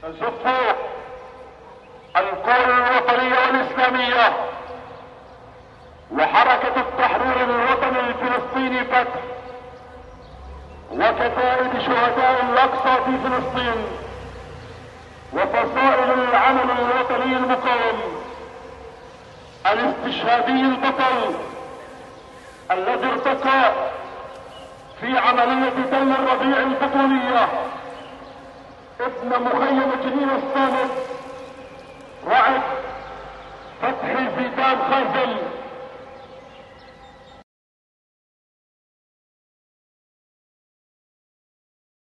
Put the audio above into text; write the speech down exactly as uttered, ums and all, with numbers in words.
تزف القوى الوطنية والإسلامية وحركة التحرير الوطني الفلسطيني فتح وكتائب شهداء الأقصى في فلسطين وفصائل العمل الوطني المقاوم الاستشهادي البطل الذي ارتقى في عملية تل الربيع البطولية ابن مخيم جنين الصامت رعد فتحي زيدان خازل